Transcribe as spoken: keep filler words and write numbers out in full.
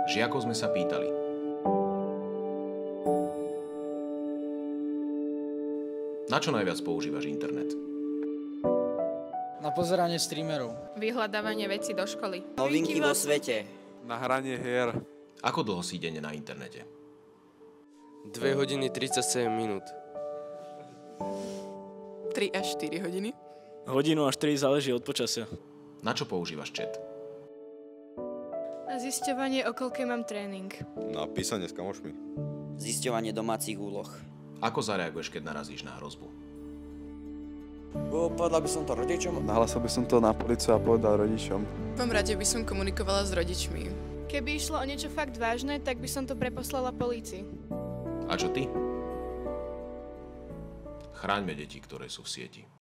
Žiakov sme sa pýtali. Na čo najviac používaš internet? Na pozeranie streamerov. Vyhľadávanie vecí do školy. Novinky vo svete. Na hranie hier. Ako dlho si denne na internete? dve hodiny tridsaťsedem minút. tri až štyri hodiny. Hodinu až tri záleží od počasia. Na čo používaš chat? Na zisťovanie, o koľkej mám tréning. Na písanie s kamošmi. Zisťovanie domácich úloh. Ako zareaguješ, keď narazíš na hrozbu? Povedal by som to rodičom. Nahlásil by som to na políciu a povedal rodičom. V prvom rade by som komunikovala s rodičmi. Keby išlo o niečo fakt vážne, tak by som to preposlala polícii. A čo ty? Chráňme deti, ktoré sú v sieti.